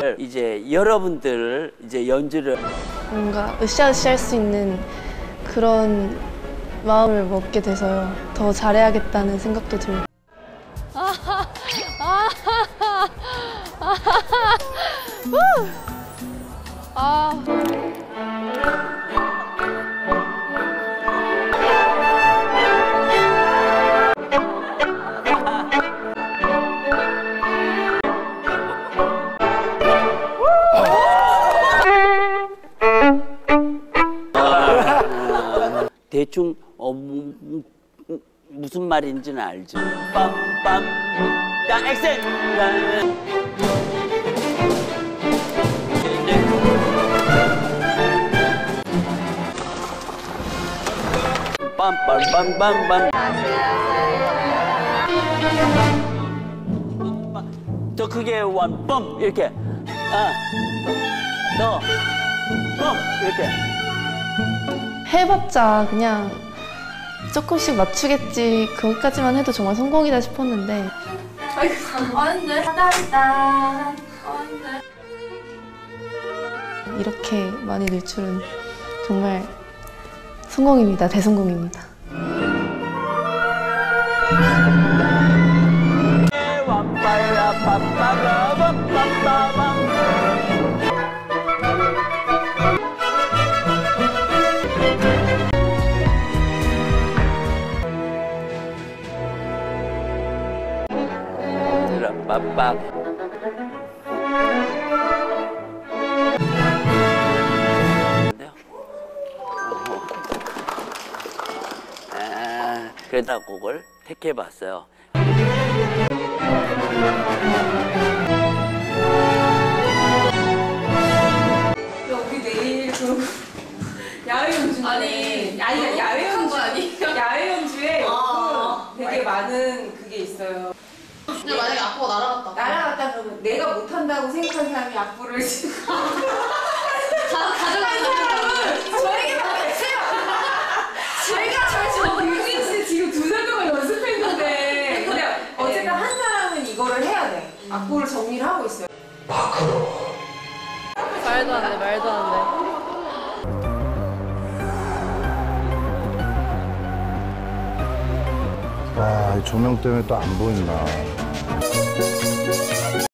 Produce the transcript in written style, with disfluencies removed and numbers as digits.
이제 여러분들 이제 연주를 뭔가 으쌰으쌰할 수 있는 그런 마음을 먹게 돼서요. 더 잘해야겠다는 생각도 들고. 대충 무슨 말인지는 알죠. 빰빰 야 엑셀 빰빰빰빰빰 더 크게 원빰 이렇게 더 빰 이렇게 해봤자 그냥 조금씩 맞추겠지, 거기까지만 해도 정말 성공이다 싶었는데. 아이고, 안돼. 이렇게 많이 늘 줄은 정말 성공입니다. 대성공입니다. 빡빡 그러다 곡을 택해봤어요. 우리 내일 그 야외 연주 아니 야외 연주 아니에요? 야외 연주에 되게 많은 그게 있어요. 근데 만약에 악보가 날아갔다 그러면 내가 못한다고 생각한 사람이 악보를 가져가는 사람은 저에게만 주세요. 제가 유진 씨 지금 2달 동안 연습했는데 근데 어쨌든 한 사람은 이거를 해야 돼. 악보를 정리를 하고 있어요. 말도 안 돼, 말도 안 돼. 와, 조명 때문에 또 안 보인다.